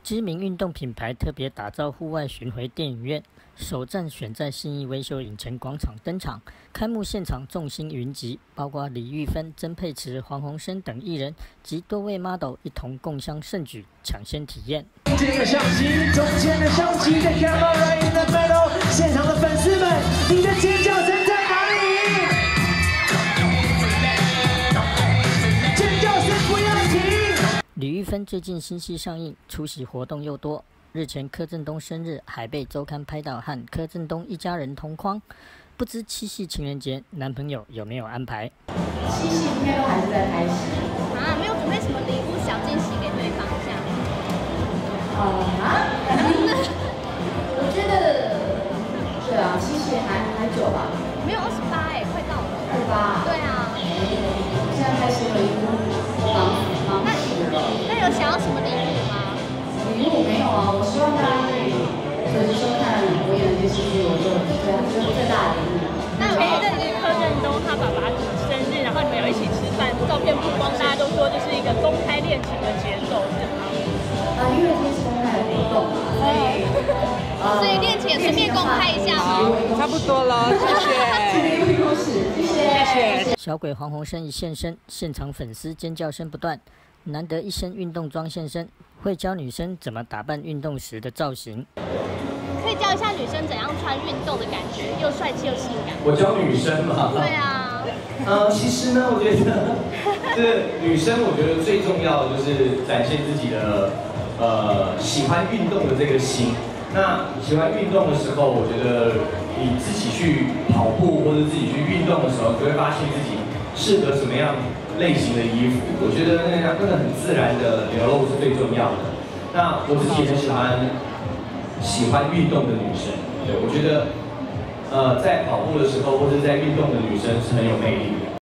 知名运动品牌特别打造户外巡回电影院，首站选在信义威秀影城广场登场。开幕现场众星云集，包括李玉芬、曾沛慈、黄鸿升等艺人及多位 model 一同共襄盛举，抢先体验。 这个相机，中间的相机在 camera right in the middle， 现场的粉丝们，你的尖叫声在哪里？尖叫声不要停！ 李玉芬最近新戏上映，出席活动又多。日前柯震东生日，还被周刊拍到和柯震东一家人同框。不知七夕情人节男朋友有没有安排？ 七夕应该都还是在拍戏啊，没有准备什么礼物小惊喜给对方这样。 我觉得，对啊，七夕还久吧？ 没有28哎，快到了。 28。 对啊。 现在开始了一部忙死了。 那有想要什么礼物吗？ 礼物没有啊，我希望大家可以随时收看我演的电视剧，我就对啊，这是最大的礼物。 那前一阵子柯震东他爸爸生日，然后你们有一起吃饭，照片曝光，大家都说就是一个公开恋情的节奏，是吗？ 因为这是公开的活动嘛， 所以恋情也顺便公开一下吗？ 差不多了，谢谢。 谢谢。 小鬼黄鸿升一现身，现场粉丝尖叫声不断。难得一身运动装现身，会教女生怎么打扮运动时的造型。 可以教一下女生怎样穿运动的感觉，又帅气又性感。 我教女生嘛。 对啊。 其实呢，我觉得这女生，我觉得最重要的就是展现自己的喜欢运动的这个心。那喜欢运动的时候，我觉得你自己去跑步或者自己去运动的时候，就会发现自己适合什么样类型的衣服。我觉得那个很自然的流露是最重要的。那我自己也很喜欢运动的女生，对，我觉得在跑步的时候或者在运动的女生是很有魅力的。